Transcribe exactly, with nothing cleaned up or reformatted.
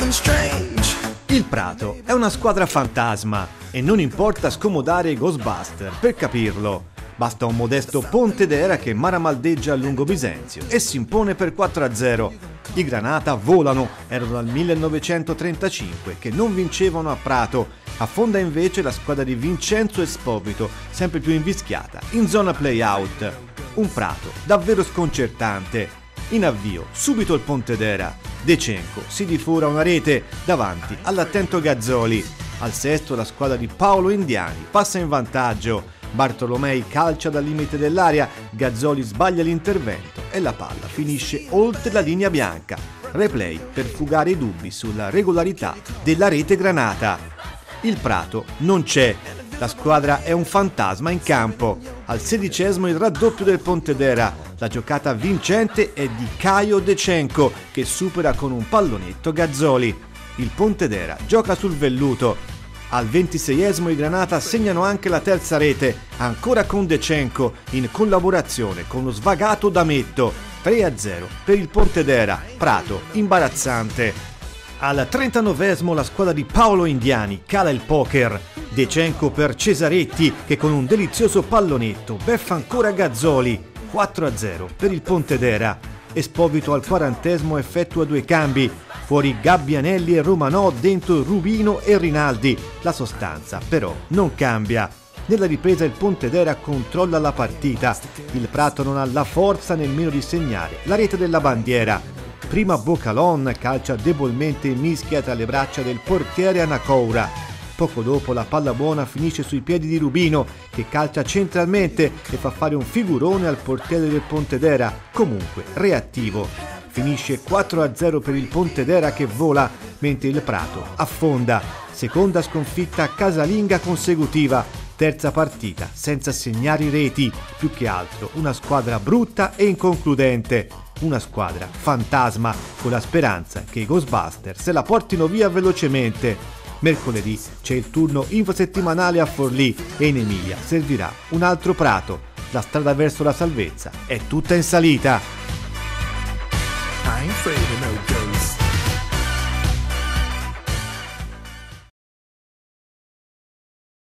something strange. Il Prato è una squadra fantasma e non importa scomodare i Ghostbuster per capirlo. Basta un modesto Pontedera che maramaldeggia a Lungo Bisenzio e si impone per quattro a zero. I Granata volano, erano dal millenovecentotrentacinque che non vincevano a Prato. Affonda invece la squadra di Vincenzo Esposito, sempre più invischiata, in zona play-out. Un Prato davvero sconcertante. In avvio, subito il Pontedera. De Cenco si difora una rete davanti all'attento Gazzoli. Al sesto la squadra di Paolo Indiani passa in vantaggio. Bartolomei calcia dal limite dell'area, Gazzoli sbaglia l'intervento e la palla finisce oltre la linea bianca. Replay per fugare i dubbi sulla regolarità della rete Granata. Il Prato non c'è, la squadra è un fantasma in campo. Al sedicesimo il raddoppio del Pontedera, la giocata vincente è di Caio De Cenco che supera con un pallonetto Gazzoli. Il Pontedera gioca sul velluto. Al ventiseiesimo i Granata segnano anche la terza rete, ancora con De Cenco, in collaborazione con lo svagato D'Ametto. tre a zero per il Pontedera, Prato imbarazzante. Al trentanovesimo la squadra di Paolo Indiani cala il poker. De Cenco per Cesaretti che con un delizioso pallonetto beffa ancora Gazzoli. quattro a zero per il Pontedera. Esposito al quarantesimo effettua due cambi. Fuori Gabbianelli e Romanò, dentro Rubino e Rinaldi. La sostanza però non cambia. Nella ripresa il Pontedera controlla la partita. Il Prato non ha la forza nemmeno di segnare la rete della bandiera. Prima Bocalon calcia debolmente in mischia tra le braccia del portiere Anacoura. Poco dopo la palla buona finisce sui piedi di Rubino che calcia centralmente e fa fare un figurone al portiere del Pontedera, comunque reattivo. Finisce quattro a zero per il Pontedera che vola, mentre il Prato affonda. Seconda sconfitta casalinga consecutiva, terza partita senza segnare reti, più che altro una squadra brutta e inconcludente. Una squadra fantasma, con la speranza che i Ghostbuster se la portino via velocemente. Mercoledì c'è il turno infrasettimanale a Forlì e in Emilia servirà un altro Prato. La strada verso la salvezza è tutta in salita. I ain't afraid of no